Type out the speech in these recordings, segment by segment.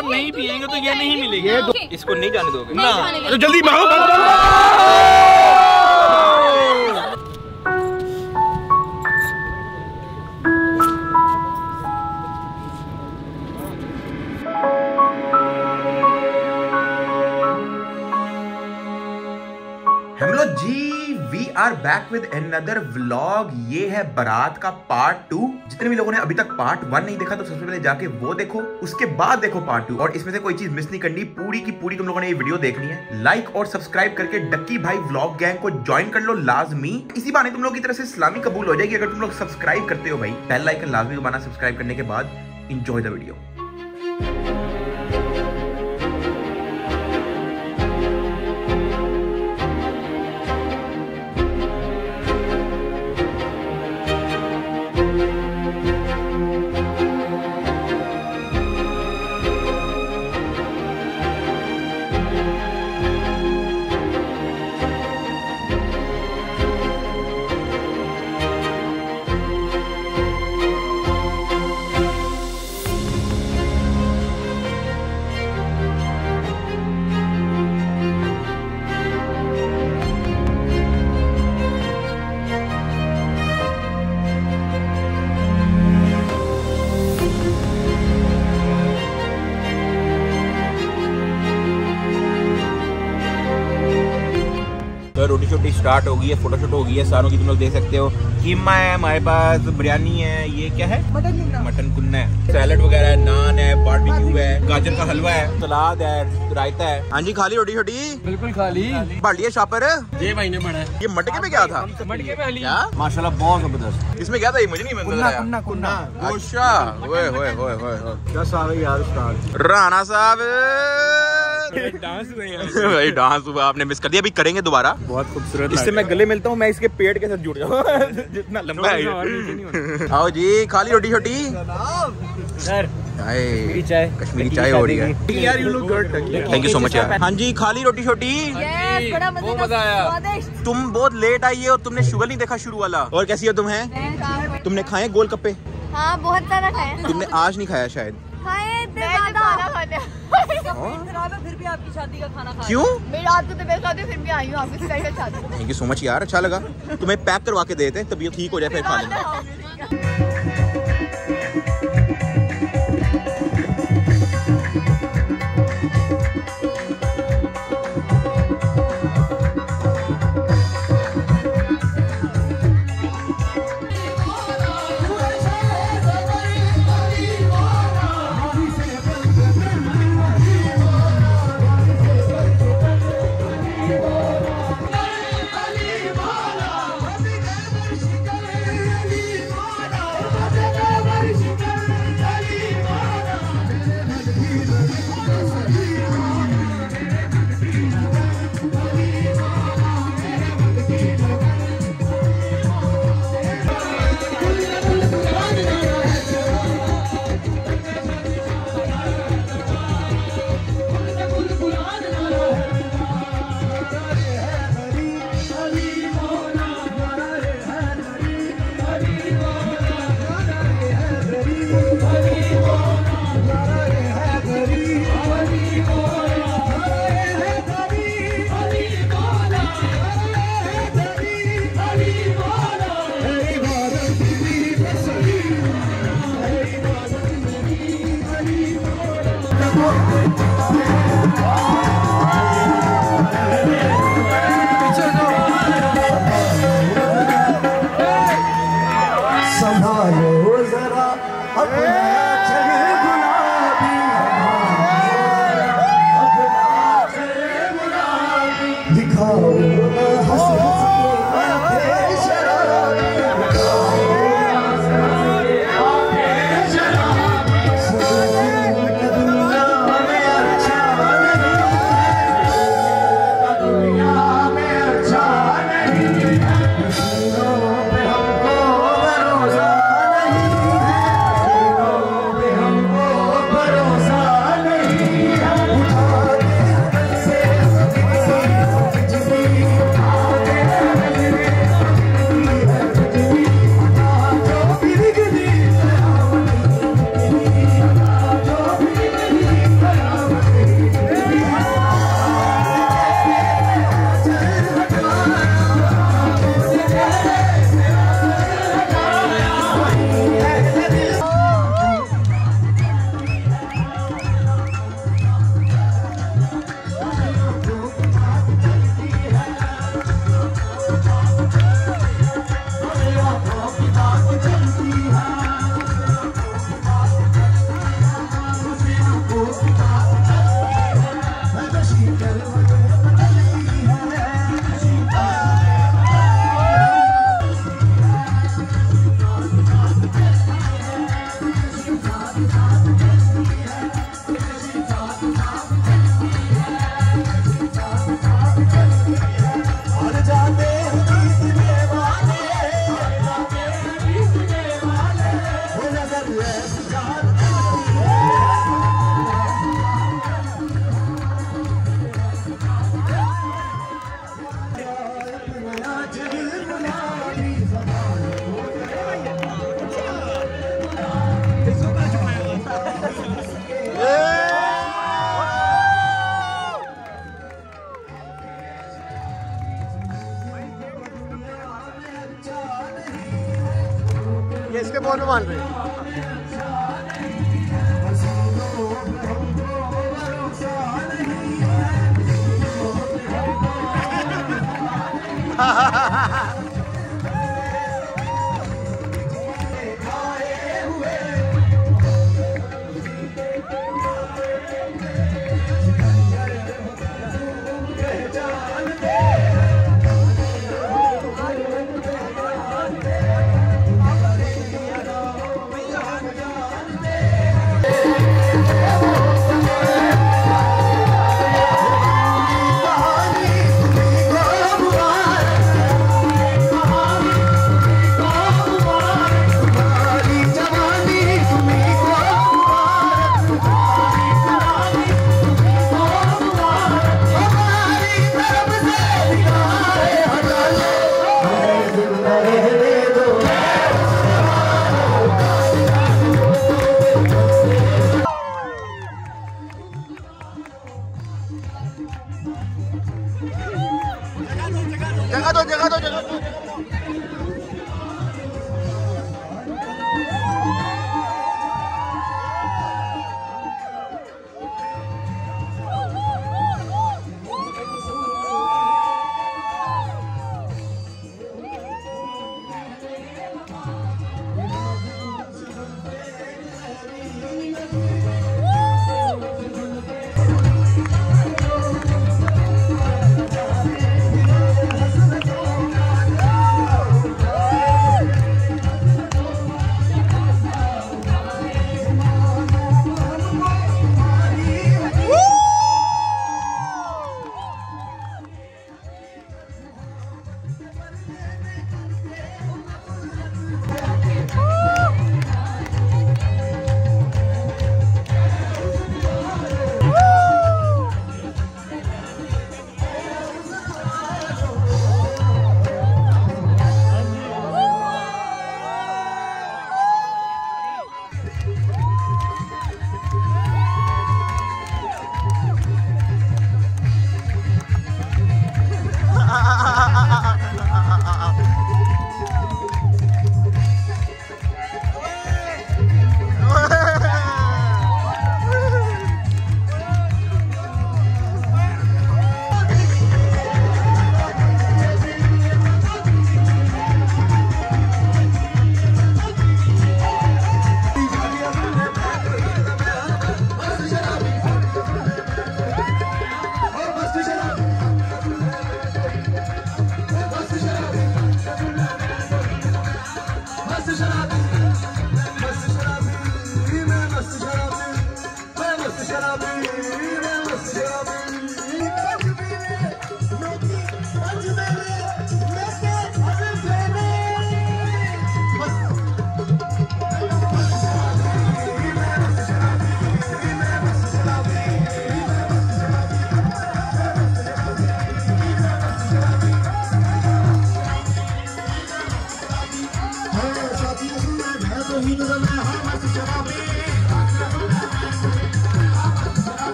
और नहीं पिएंगे तो ये नहीं मिलेगी। इसको नहीं जाने दोगे ना? तो जल्दी भागो। हेलो जी, we are back with another vlog. ये है बारात का पार्ट 2। जितने भी लोगों ने अभी तक पार्ट 1 नहीं देखा तो सबसे पहले जाके वो देखो, उसके बाद देखो पार्ट 2। और इसमें से कोई चीज मिस नहीं करनी, पूरी की पूरी तुम लोगों ने ये वीडियो देखनी है। लाइक और सब्सक्राइब करके डक्की भाई व्लॉग गैंग को ज्वाइन कर लो लाजमी। इसी बहाने तुम लोग की तरफ से इस्लामी कबूल हो जाएगी अगर तुम लोग सब्सक्राइब करते हो भाई। बेल आइकन लाजमी दबाना सब्सक्राइब करने के बाद। Enjoy the video. रोटी शोटी स्टार्ट हो गई है, फोटोशूट हो गई है सारों की। तुम लोग देख सकते हो कीमा है हमारे पास, बिरयानी है, ये क्या है मटन कुन्ना है, सैलड वगैरह है, नान है, बारबेक्यू है, गाजर का हलवा है, सलाद है, रायता है। हाँ जी, खाली रोटी शोटी बिल्कुल खाली। बढ़िया शापर ये भाई ने बना है। ये मटके में क्या था? मटके में क्या माशाल्लाह बहुत जबरदस्त। इसमें क्या था? ये मुझे नहीं मिलता। कुन्ना। अच्छा, राणा साहब डांस भाई डांस हुआ, आपने मिस कर दिया। अभी करेंगे दोबारा। बहुत खूबसूरत। इससे मैं गले मिलता हूँ, मैं इसके पेट के साथ जुड़ जाऊँ जितना लंबा है। आओ जी, खाली रोटी छोटी सर। कश्मीरी चाय हो रही है यार। You look good, thank you so much यार। हाँ जी, खाली रोटी छोटी। बड़ा मजा आया। तुम बहुत लेट आई है और तुमने शुगर नहीं देखा शुरू वाला। और कैसी हो तुम? है तुमने खाए गोलगप्पे? हाँ, बहुत सारा खाया। तुमने आज नहीं खाया शायद? फिर भी आपकी शादी का खाना खाया। क्यों? मेरी रात को तबीयत खराब थी, फिर भी आई हूँ आपकी स्पेशल शादी। थैंक यू सो मच यार, अच्छा लगा। तुम्हें पैक करवा के देते तबीयत ठीक हो जाए फिर खा लेना। कौन मान रहे हैं? जगह दो।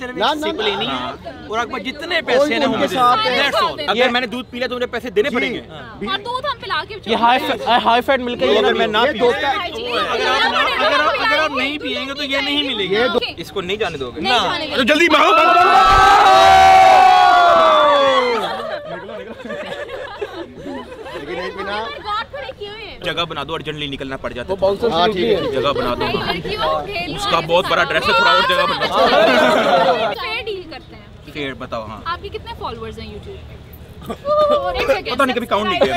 चैनल में सिप लेनी है और आपके पास जितने पैसे हैं उनके साथ अगर मैंने दूध पी लिया तो मुझे पैसे देने पड़ेंगे और दूध हम पिला के ये हाई फैट मिल्क है। अगर मैं ना अगर आप नहीं पिएंगे तो ये नहीं मिलेगी। इसको नहीं जाने दोगे ना तो जल्दी भागो। जगह बना दो, अर्जेंटली निकलना पड़ जाता है। जगह बना दो, उसका बहुत बड़ा ड्रेस है, थोड़ा और जगह बनना। फेयर डील करते हैं। फेयर बताओ। हाँ, आपके कितने फॉलोअर्स हैं यूट्यूब पे? पता नहीं, कभी काउंट नहीं किया।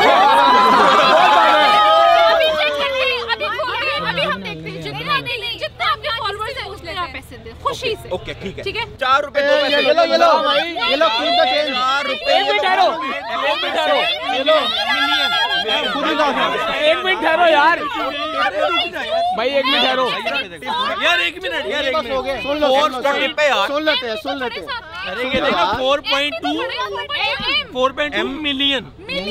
अभी हम देखते हैं जितना आपके फॉलोअर्स हैं उसमें आप पैसे दे खुशी से। ओके ठीक है, ठीक है। 4 रुपए दो पैसे। ये लो 4 रुपए। एक मिनट ठहरो यार, भाई 1 मिनट ठहरो यार, 1 मिनट यार, 1 मिनट सुन लो, 4 पे यार सुन लेते हैं। अरे ये देखो 4.2 मिलियन।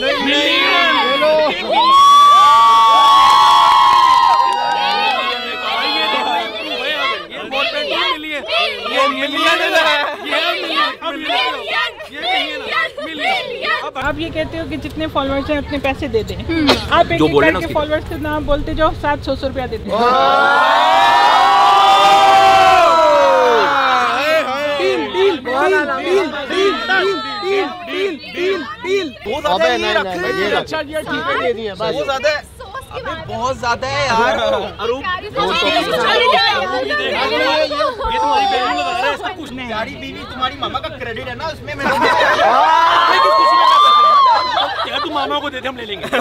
आप ये कहते हो कि जितने फॉलोअर्स हैं उतने पैसे दे दें। आप एक करके फॉलोअर्स के नाम बोलते जाओ, 700 रुपया देते हैं। अच्छा जी, ठीक है, दे दिए बस। बहुत ज्यादा है यार। ये तुम्हारी वैल्यू लगा रहा है, इसको कुछ नहीं। यारी बीवी तुम्हारी मामा का क्रेडिट है ना उसमें। मैं क्या तुम मामा को देते, हम ले लेंगे।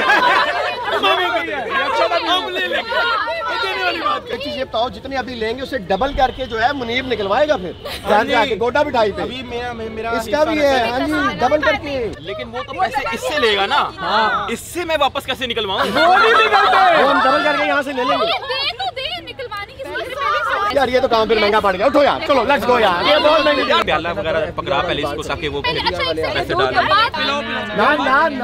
हम ले लेंगे। एक चीज ये बताओ, जितने अभी लेंगे उससे डबल करके जो है मुनीब निकलवाएगा फिर जाके गोडा बिठाई पे। अभी मेरा इसका भी है। हाँ जी, डबल करके। लेकिन वो तो पैसे इससे लेगा ना। इससे मैं वापस कैसे निकलवाऊं? वो हम डबल करके यहाँ से ले लेंगे यार। ये तो काम फिर महंगा पड़ गया। उठो यार, चलो लेट्स गो यार। ये बहुत महंगा। प्याला वगैरह पकड़ा पहले इसको, ताकि वो पैसे डाले। ना ना ना,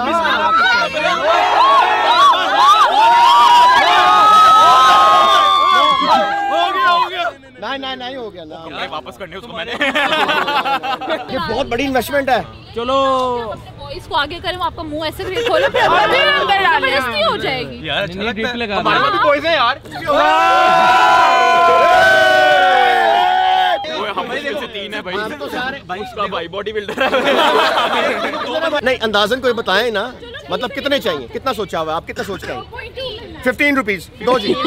नहीं हो गया ना। वापस करने उसको मैंने। ये बहुत बड़ी इन्वेस्टमेंट है। चलो इसको आगे करें, आपका मुंह ऐसे खोलो, जबरदस्ती हो जाएगी यार। हमारे पास भी बॉयज हैं यार। हमारे दिल से 3 है भाई। तो सारे उसका भाई बॉडी बिल्डर है। नहीं, अंदाजन कोई बताएं ना, मतलब कितने चाहिए, कितना सोचा हुआ है आप, कितना सोच रहे हैं? 15 रुपीज दो जी।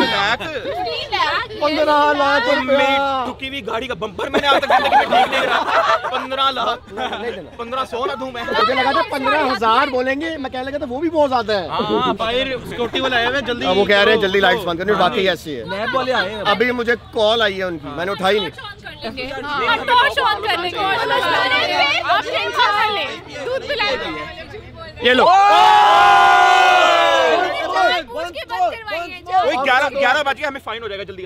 15 लाख रुपया। टुकी हुई गाड़ी का बम्पर मैंने आज तक जिंदगी में ठीक नहीं करा। 15 लाख 1500 ना दूं मैं। मुझे लगा था 15,000 बोलेंगे, मैं कहने लगा था वो भी बहुत ज्यादा है। हाँ भाई, सिक्योरिटी वाले आए हुए जल्दी। वो कह रहे हैं जल्दी लाइट्स बंद करनी, बाकी ऐसी है। नैब वाले आए हैं। अभी मुझे कॉल आई है उनकी, मैंने उठाई नहीं। ये लो। वही 11 बज गए, हमें फाइन हो जाएगा जल्दी।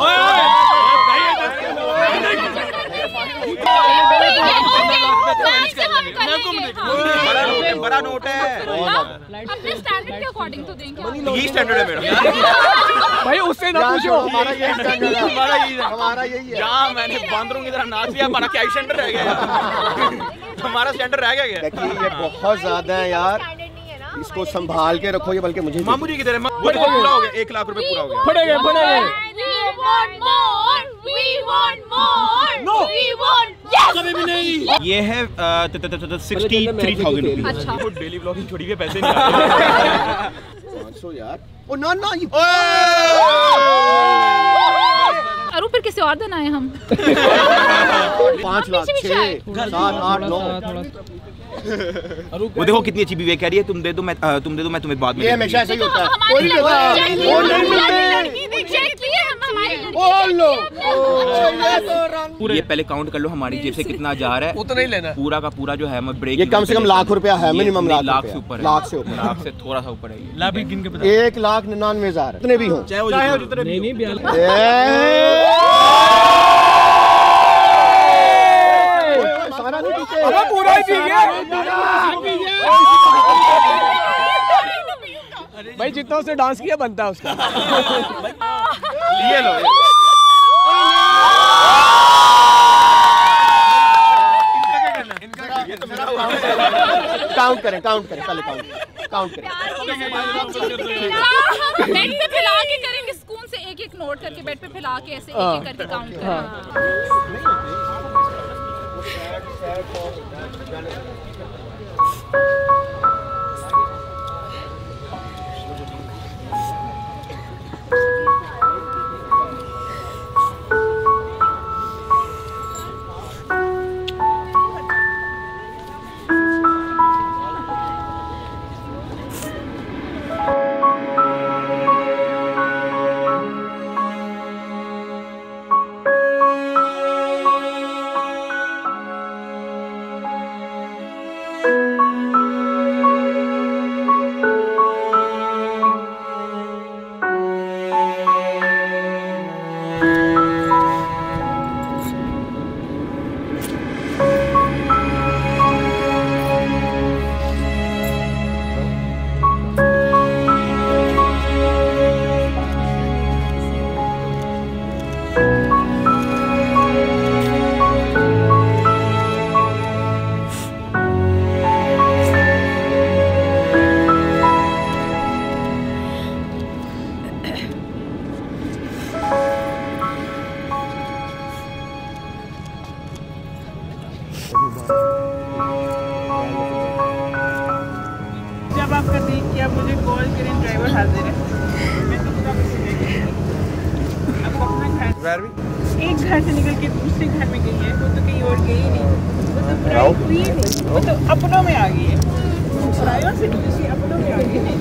बड़ा नोट है। अपने स्टैंडर्ड के अकॉर्डिंग तो देंगे। यही स्टैंडर्ड है मेरा भाई, उससे ना पूछो। हमारा यही स्टैंडर्ड है, हमारा यही है। जहाँ मैंने बांदरों की तरह नाच लिया, हमारा क्या स्टैंडर्ड रह गया? हमारा स्टैंडर्ड रह गया। देखिए ये बहुत ज्यादा है यार, इसको संभाल के रखो। ये बल्कि मुझे मामू जी की तरह वो देखो, पूरा हो गया। 1 लाख रुपए पूरा हो गया। फटेंगे कभी भी नहीं। ये है 63,000 रुपीज। अच्छा। डेली ब्लॉगिंग छोड़ी हुए पैसे नहीं आते। 500 यार। ओ ना ना, ये अरू फिर किसी और दिन आए हम। 5 लाख 6 7 8 9। वो देखो कितनी अच्छी बीवी कह रही है, तुम दे दो मैं तुम्हें बाद में। ये हमेशा ऐसा ही होता है। हमारी कोई देता है, वो नहीं मिलते। ये पहले काउंट कर लो हमारी जेब से कितना जा रहा है। उतना ही लेना, पूरा का पूरा जो है मैं ब्रेक। ये कम से कम लाख रुपया है, मिनिमम लाख से ऊपर है। लाख से ऊपर, लाख से थोड़ा सा ऊपर है। लाभ गिन के बता। 1,99,000 इतने भी हो, चाहे वो जितने भी नहीं 42। सारा नहीं पीछे, पूरा ही पी गया भाई, जितना उसने डांस किया बनता है उसका। ये लो। काउंट करें पहले काउंट करें। बेड पे फैला के करेंगे स्पून से, एक एक नोट करके बेड पे फैला के ऐसे एक एक करके काउंट करें। जब आपका देख कि आप मुझे कॉल करें ड्राइवर हाजिर है, मैं तो अब अपना घर एक घर से निकल के दूसरे घर में गई है, वो तो कहीं और गई नहीं, वो तो पराई हुई नहीं, वो तो अपनों में आ गई है, परायों से दूसरी अपनों में आ गई है।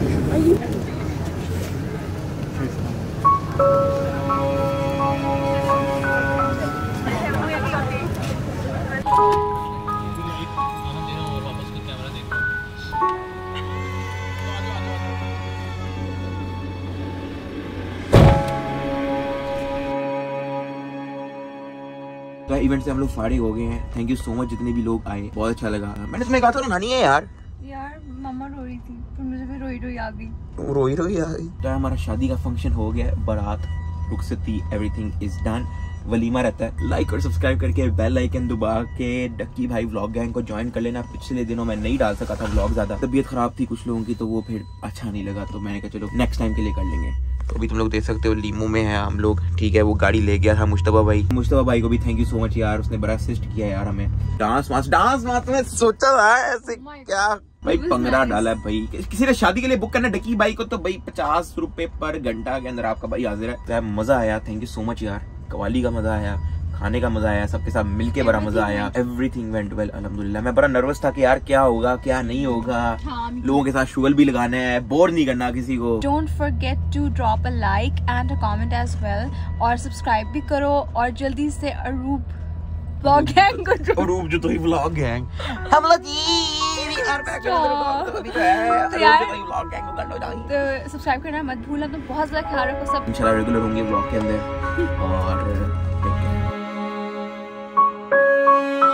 तो इवेंट से हम लोग फारिग हो गए हैं। थैंक यू सो मच जितने भी लोग आए, बहुत अच्छा लगा। मैंने तुम्हें कहा था नानी है यार मम्मा रो रही थी पर मुझे भी रोई आ गई। रोई आ गई। तो हमारा शादी का फंक्शन हो गया, बारात रुखसती एवरीथिंग इज डन। वलीमा रहता है। लाइक और सब्सक्राइब करके बेल आइकन दबा के डक्की भाई व्लॉग गैंग को ज्वाइन कर लेना। पिछले दिनों मैं नहीं डाल सका था व्लॉग, ज्यादा तबीयत खराब थी कुछ लोगों की, तो वो फिर अच्छा नहीं लगा, तो मैंने कहा चलो नेक्स्ट टाइम के लिए कर लेंगे। तो अभी तुम लोग देख सकते हो लीमू में है हम लोग, ठीक है। वो गाड़ी ले गया था मुश्तबा भाई को भी थैंक यू सो मच यार, उसने बड़ा असिस्ट किया यार हमें। डांस में सोचा था ऐसे क्या भाई पंगड़ा डाला है भाई। किसी ने शादी के लिए बुक करना डक्की भाई को तो भाई 50 रुपए पर घंटा के अंदर आपका भाई हाजिर है। मजा आया, थैंक यू सो मच यार। कवाली का मजा आया, खाने का मजा आया, सबके साथ मिलके बड़ा मजा आया। एवरीथिंग वेंट वेल अल्हम्दुलिल्लाह। मैं बड़ा नर्वस था कि यार क्या होगा क्या नहीं होगा। लोगों के साथ शुगल भी लगाना है, बोर नहीं करना किसी को। Don't forget to drop a like and a comment as well, और सब्सक्राइब भी करो, और जल्दी से अरूप व्लॉग गैंग को अरूप जो तो ही व्लॉग गैंग हम लोग तो सब्सक्राइब करना मत भूलना। तो बहुत ज्यादा ख्याल रखो सब, इंशाल्लाह रेगुलर होंगे व्लॉग के अंदर। और